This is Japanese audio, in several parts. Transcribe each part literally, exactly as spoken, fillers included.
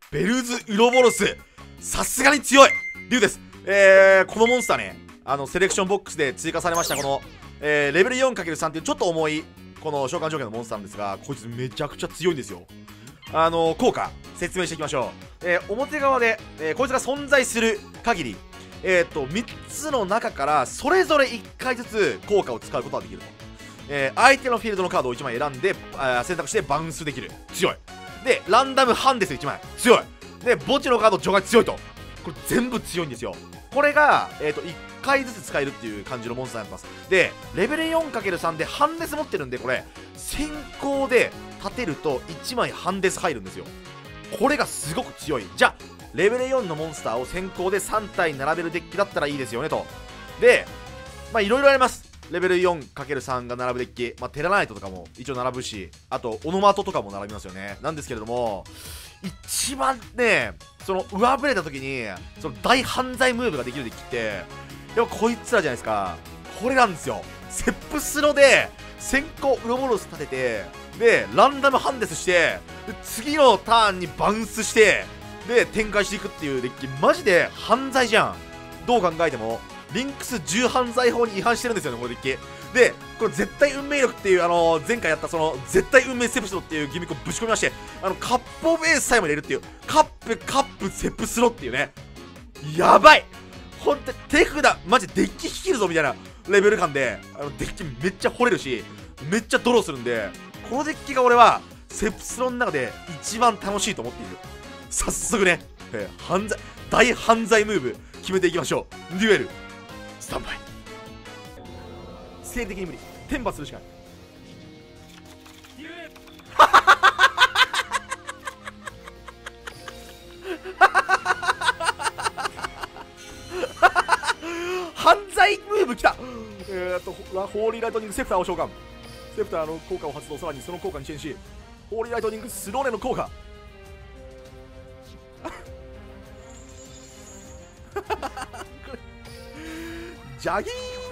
ベルズ・ウロボロス、さすがに強い竜です。えー、このモンスターね、あのセレクションボックスで追加されましたこの、えー、レベル よんかけるさん っていうちょっと重いこの召喚条件のモンスターなんですが、こいつめちゃくちゃ強いんですよ。あの効果説明していきましょう。えー、表側で、えー、こいつが存在する限り、えー、とみっつの中からそれぞれいっかいずつ効果を使うことができると。えー、相手のフィールドのカードをいちまい選んであ選択してバウンスできる、強い。でランダムハンデスいちまい、強い。で墓地のカード除外強いと。これ全部強いんですよ。これが、えー、といっかいずつ使えるっていう感じのモンスターになってます。でレベル よんかけるさん でハンデス持ってるんで、これ先行で立てるといちまいハンデス入るんですよ。これがすごく強い。じゃあレベルよんのモンスターを先行でさん体並べるデッキだったらいいですよねと。でまあいろいろあります。レベル よんかけるさん が並ぶデッキ、まあ、テラナイトとかも一応並ぶし、あとオノマトとかも並びますよね。なんですけれども、一番ねその上振れた時にその大犯罪ムーブができるデッキってやっぱこいつらじゃないですか。これなんですよ。セップスロで先行ウロボロス立てて、でランダムハンデスして、で次のターンにバウンスしてで展開していくっていうデッキ、マジで犯罪じゃん。どう考えてもリンクス重犯罪法に違反してるんですよね、このデッキで。これ絶対運命力っていう、あのー、前回やったその絶対運命セプスロっていうギミックをぶち込みまして、あのカップオブエースさえも入れるっていう、カップカップセプスロっていうね、やばい。ほんと手札マジデッキ引けるぞみたいなレベル感で、あのデッキめっちゃ掘れるし、めっちゃドローするんで、このデッキが俺はセプスロの中で一番楽しいと思っている。早速ね、えー、犯罪大犯罪ムーブ決めていきましょう。デュエルスタンバイ。生理的に無理、天罰するしかない。犯罪ムーブきた。えーっとホーリーライトニングセプターを召喚。セプターの効果を発動、さらにその効果にチェンし、ホーリーライトニングスローネの効果。ジャギー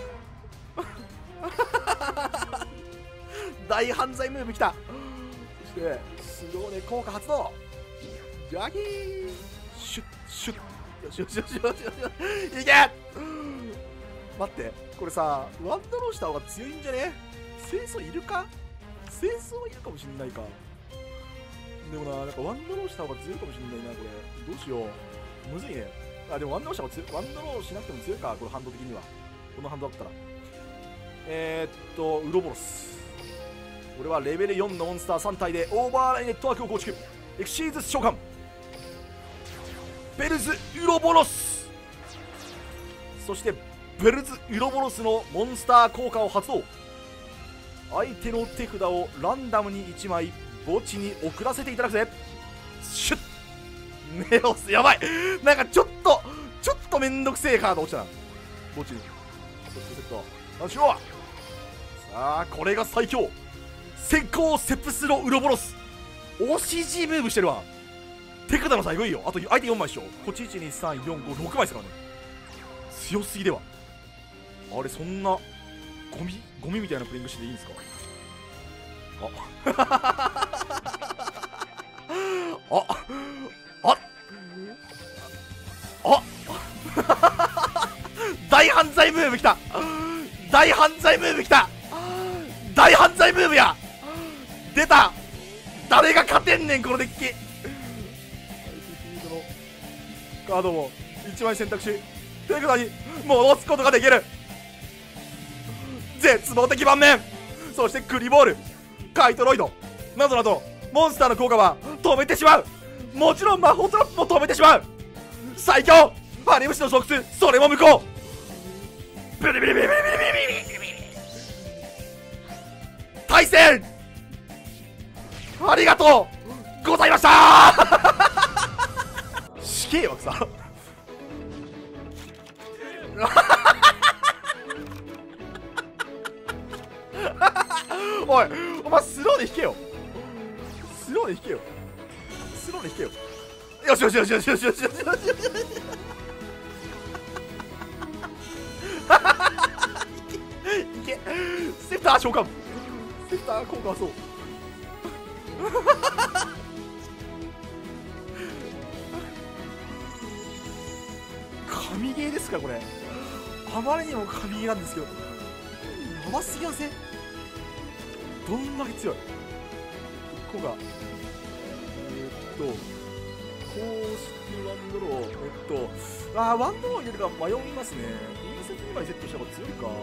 大犯罪ムーブきた。そしてスローネ効果発動、ジャギーシュッシュッ、よしよしよしよしよし、いけ。待って、これさワンドローした方が強いんじゃね？清掃いるか？清掃いるかもしんないか。でもな、なんかワンドローした方が強いかもしんないな。これどうしよう、むずいね。あ、でもワンドローした方が強い。ワンドローしなくても強いか、これハンド的には。このハンドだったらえー、っとウロボロス、俺はレベルよんのモンスターさん体でオーバーラインネットワークを構築。エクシーズ召喚ベルズ・ウロボロス。そしてベルズ・ウロボロスのモンスター効果を発動。相手の手札をランダムにいちまい墓地に送らせていただくぜ。シュッネオス、やばい。なんかちょっとちょっとめんどくせえカード落ちたな、墓地に。そしてセット何しよう。さあこれが最強先行セプスロウロボロス。 オーシージー ムーブしてるわ。手札の最後いいよ。あと相手よんまいでしょ。こっちいちにさんよんごろくまいですからね。強すぎでは。あれそんなゴミゴミみたいなプレイングしていいんですか。ああああ大犯罪ムーブきた。大犯罪ムーブきた。大犯罪ムーブや。出た。誰が勝てんねんこのデッキ。カードをいちまい選択し手札に戻すことができる。絶望的盤面。そしてクリボール、カイトロイドなどなどモンスターの効果は止めてしまう。もちろん魔法トラップも止めてしまう。最強ハリムシの食通、それも無効。ビリビリビリビリビリビリビリ対戦ありがとうございましたー。死刑枠さおいお前スローで引けよ。スローで引けよ。スローで引けよ。よしよしよしよしよしよしよしよしよしよしいけ。セプター召喚。セプター効果はそうゲーですかこれ。あまりにも神ゲーなんですけど、やばすぎません？どんだけ強い。ここがえー、っとこうしてワンドロー、えっとあーワンドロー入れるか迷いますね。隣接にまでセットした方が強いか。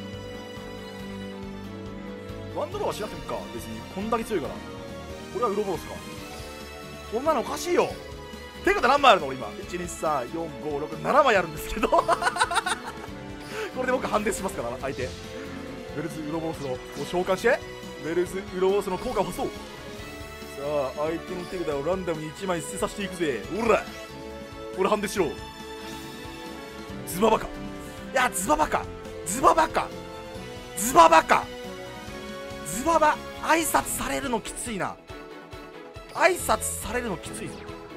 ワンドローはしなくてもいいか、別にこんだけ強いから。これはウロボロスか。そんなのおかしいよ。てか何枚あるの俺今。いちにさんよんごろくななまいあるんですけどこれで僕判定しますから相手。ベルズウロボロスのを召喚してベルズウロボロスの効果を発動。さあ相手の手札をランダムにいちまい捨てさせていくぜ。おらこれ判定しろ。ズババカ。いやズババカズババカズババカズババ挨拶されるのきついな。挨拶されるのきついぞ。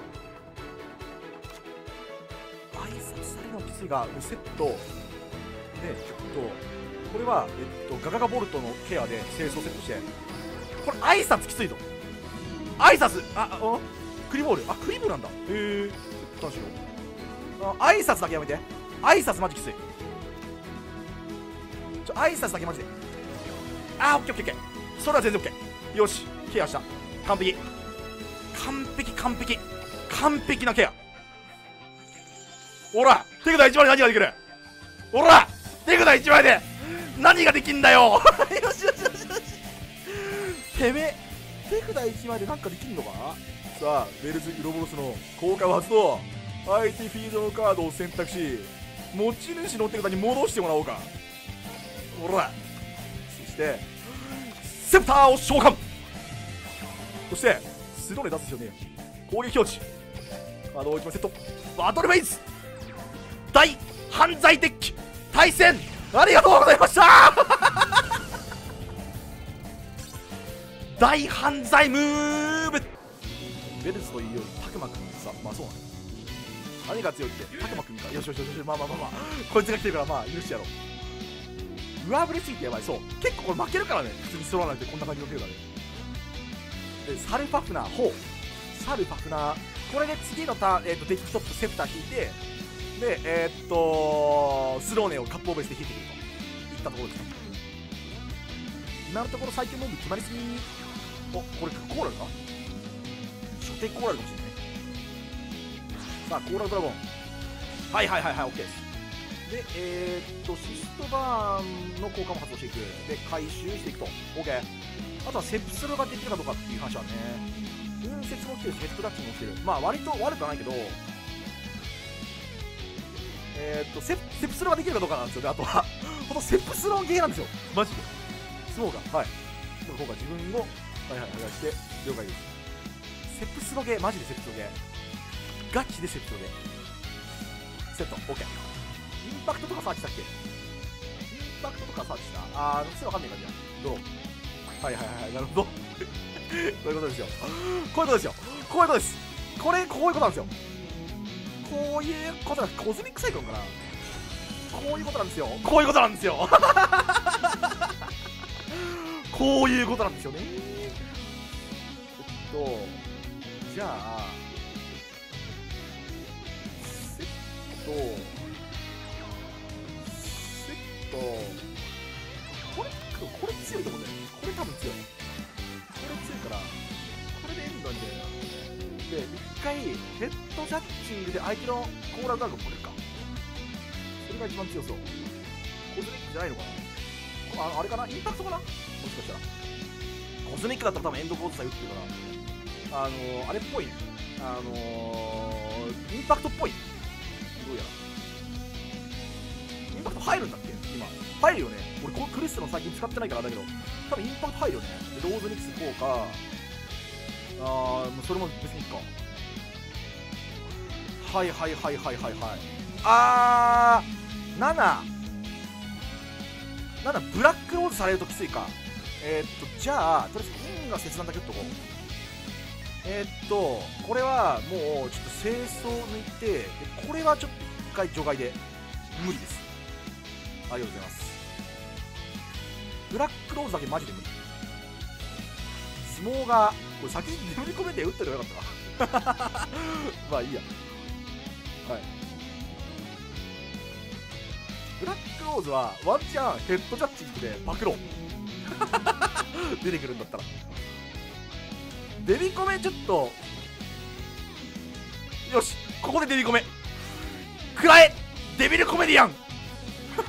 挨拶されるのきついがセットで、ちょっとこれは、えっと、ガガガボルトのケアで清掃セットして、これ挨拶きついぞ。挨拶ああクリボールあクリボールなんだ。へえ楽しいよ。あ挨拶だけやめて。挨拶マジきつい。ちょ挨拶だけマジで。あオッケーオッケーオッケー。それは全然オッケー。よしケアした。完璧完璧完璧完璧なケア。ほら手札いちまいで何ができる。ほら手札いちまいで何ができんだよよしよしよしよし。てめえ手札いちまいで何かできんのか。さあベルズウロボロスの効果を発動。相手フィールドのカードを選択し持ち主の手札に戻してもらおうか。ほらそしてセプターを召喚。そしてスローで出すですよね。攻撃表示カードをいちまいセット。バトルフェイズ大犯罪デッキ対戦ありがとうございました大犯罪ムーブ。ベルズというよりタクマくんさ、まあそうなんだ。何が強いってタクマくんか。よしよしよしよし、まあまあまあまあこいつが来てるからまあ許してやろう。上振れすぎてやばい。そう結構これ負けるからね、普通に揃わないとこんな感じの手がね。でサルファフナーホーサルファフナーこれで次のターン、えー、とデッキトップセプター引いてでえー、っとスローネをカップオーベースで引いてくるといったところですね。今のところ最強ムーブ決まりすぎ。おこれコーラルか初手コーラルかもしれないね。さあコーラルドラゴンはいはいはいはい OK です。でえー、っとシストバーンの効果も発動していく。で回収していくと OK。 あとはセプスロができるかどうかっていう話はね。分節も来てるしヘッドダッチも来てる。まあ割と悪くはないけどえー、っとセプ、セプスロができるかどうかなんですよね。あとはこのセプスロゲーなんですよマジで。スモーがはいでも今回自分をはいはい剥がして了解です。セプスロゲーマジでセプスロゲーガチでセプスロゲーセット OK。 インパクトとかサーチしたっけ。インパクトとかサーチしたあーそれわかんない感じだ。どうはいはいはいなるほどこういうことですよこういうことですよこういうことです。これこういうことなんですよ。こういうことなんです。コズミックサイクロンかな。こういうことなんですよこういうことなんですよこういうことなんですよね。えっとじゃあセットセットこれこれ強いと思うんだよね。これ多分強い。これ強いからこれでエンドにで一回ヘッドジャッジングで相手のコーラルドラゴン取れるか。それが一番強そう。コズミックじゃないのかな。 あ, あれかなインパクトかなもしかしたら。コズミックだったら多分エンドコードさえ打ってるからあのー、あれっぽいね。あのー、インパクトっぽい。どうやらインパクト入るんだっけ今。入るよね。俺このクリストの最近使ってないからだけど多分インパクト入るよね。でローズミックス効果あーもうそれも別にいいか。はいはいはいはいはいはいあーななななブラックローズされるときついか。えー、っとじゃあとりあえずインが切断だけ打っとこう。えー、っとこれはもうちょっと清掃抜いてでこれはちょっと一回除外で無理です。ありがとうございます。ブラックローズだけマジで無理。相撲がこれ先に眠り込めて打ってればよかったなまあいいや。はいローズはワンチャンヘッドジャッジングでパクろう出てくるんだったら。デビコメちょっとよし、ここでデビコメ食らえデビルコメディアンちょ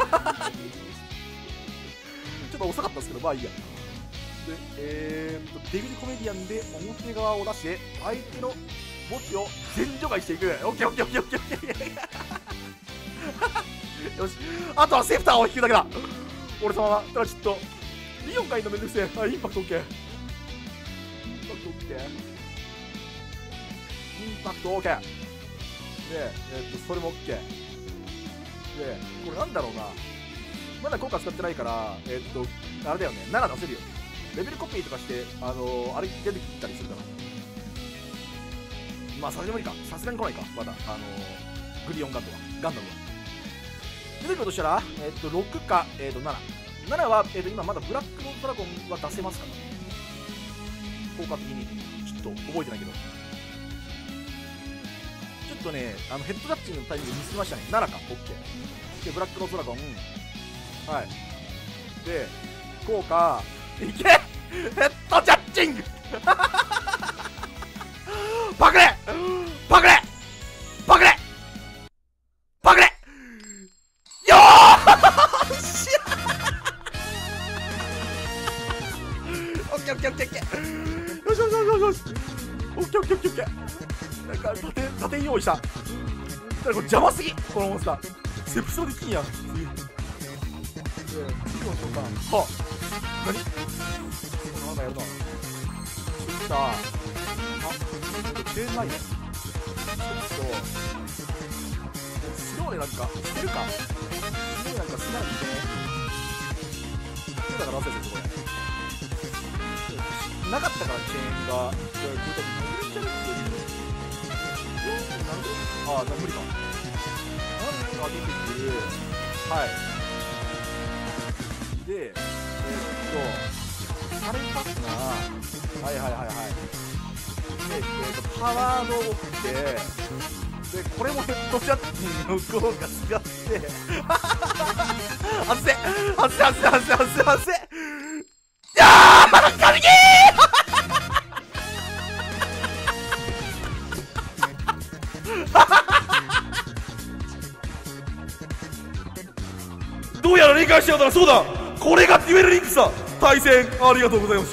っと遅かったですけど、まあいいや。で、えー、っとデビルコメディアンで表側を出して相手の墓地を全除外していく。オッケーオッケーオッケーオッケーオッケーよし、あとはセプターを引くだけだ。俺様はただちょっとリオンがいいのめんどくせえ。あ、インパクト OK、 インパクト OK、 インパクト OK で、えー、っとそれも OK で、これなんだろうな、まだ効果使ってないから、えー、っとあれだよね、なな出せるよ。レベルコピーとかしてあのー、あれ出てきたりするから、まあさすがに無理か、さすがに来ないか、まだあのー、グリオンガンドはガンダムは出てくるとしたら、えっとろくか、えっとなな。ななは、えっと今まだブラックロードラゴンは出せますから、効果的にちょっと覚えてないけど、ちょっとね、あのヘッドタッチのタイミングミスりましたね。ななか OK で、ブラックロードラゴン、はい、で効果いけヘッドジャッジングパクれパクれパクれパクれよーしオッケーオッケーオッケーオッケー、よしよしよしよしよし、オッケーオッケーオッケーオッケー、なんか盾盾用意した。だからこれ邪魔すぎ、このモンスターセプソできんやん。次次の瞬間は何なんかやるな。さあ、あ、チェーンないね。ちょっとスローでなんかしてるか、スローなんかしないでね。だから忘れてるこれなかったから、チェーンがこういうときに無理じゃなくて、ああ、無理か。なんか出てくる。はい。で、えー、っと、されますな。はいはいはいはい。で、えー、っと、パワードを持って、で、これもヘッドジャッジの効果使って、外せ外せ外せ外せ外せ外せやー神ゲーどうやら理解しちゃうたら、そうだ、これがデュエルリンクさ。対戦ありがとうございました。